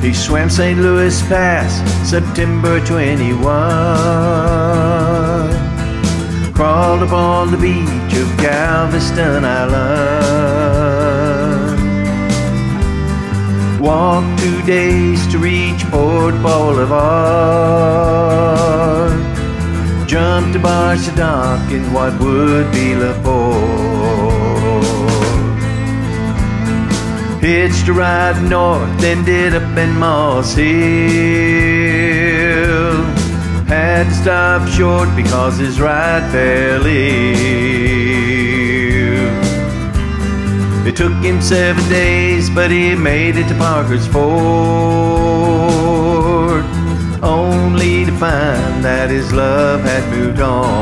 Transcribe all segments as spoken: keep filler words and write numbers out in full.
He swam Saint Louis Pass, September twenty-first. Crawled upon the beach of Galveston Island. Walked two days to reach Port Boulevard. Jumped a barge to dock in what would be La Port. Hitched a ride north, ended up in Moss Hill. Had to stop short because his ride fell ill. It took him seven days, but he made it to Parker's Ford, only to find that his love had moved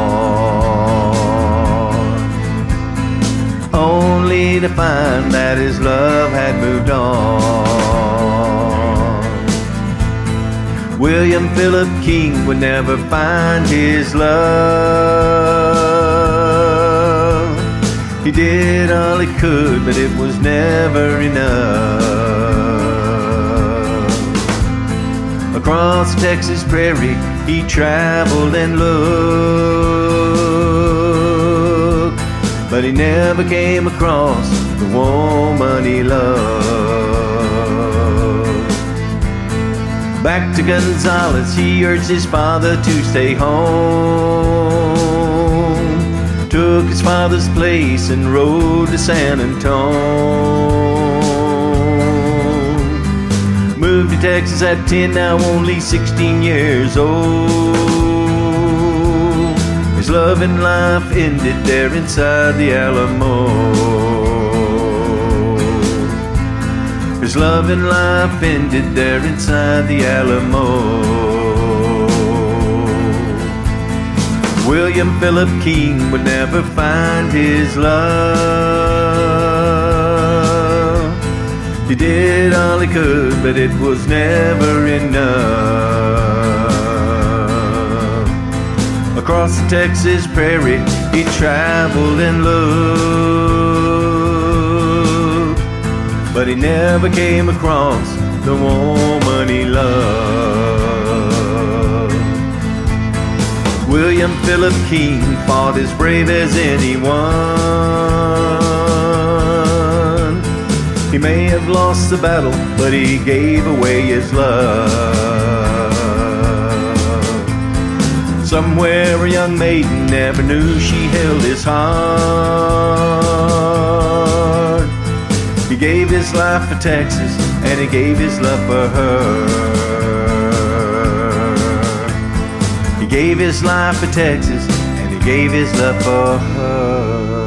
on. Only to find that his love had moved on. William Philip King would never find his love. He did all he could, but it was never enough. Across Texas prairie he traveled and looked, but he never came across the woman he loved. Back to Gonzales he urged his father to stay home. Took his father's place and rode to San Antone. Moved to Texas at ten, now only sixteen years old. His love and life ended there inside the Alamo. His love and life ended there inside the Alamo. William Philip King would never find his love. He did all he could, but it was never enough. Across the Texas prairie he traveled and looked, but he never came across the woman he loved. William Philip King fought as brave as anyone. He may have lost the battle, but he gave away his love. Somewhere a young maiden never knew she held his heart. He gave his life for Texas, and he gave his love for her. He gave his life for Texas, and he gave his love for her.